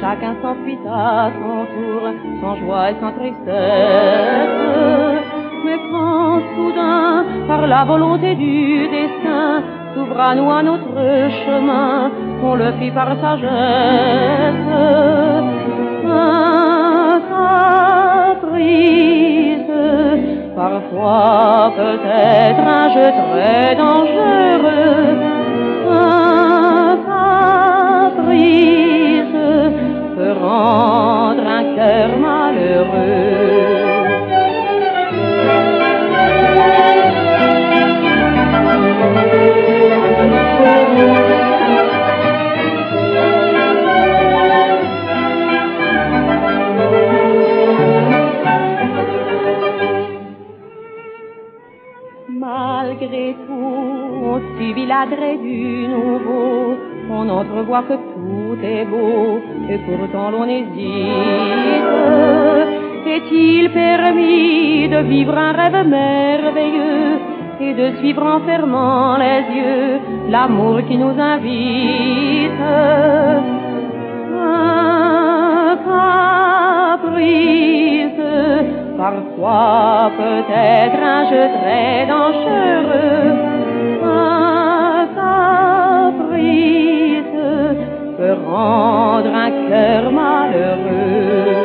chacun s'enfuit à son tour, sans joie et sans tristesse. Mais quand soudain, par la volonté du destin, s'ouvre à nous un autre chemin, on le fit par sagesse. Un caprice, parfois peut-être un jeu très dangereux. Un caprice peut rendre un cœur malheureux. Malgré tout, on subit l'agrès du nouveau, on entrevoit que tout est beau, et pourtant l'on hésite. Est-il permis de vivre un rêve merveilleux, et de suivre en fermant les yeux l'amour qui nous invite? Un caprice, parfois peut-être un jeu très dangereux. Un caprice peut rendre un cœur malheureux.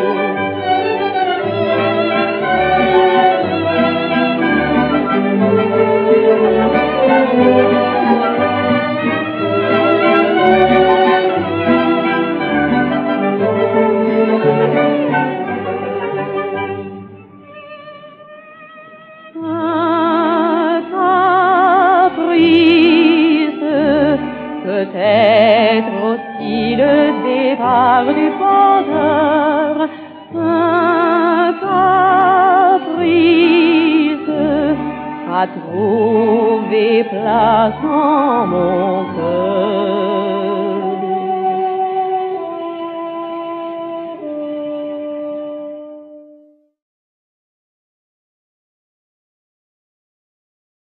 Peut-être aussi le départ du bonheur. Un caprice a trouvé place en mon cœur.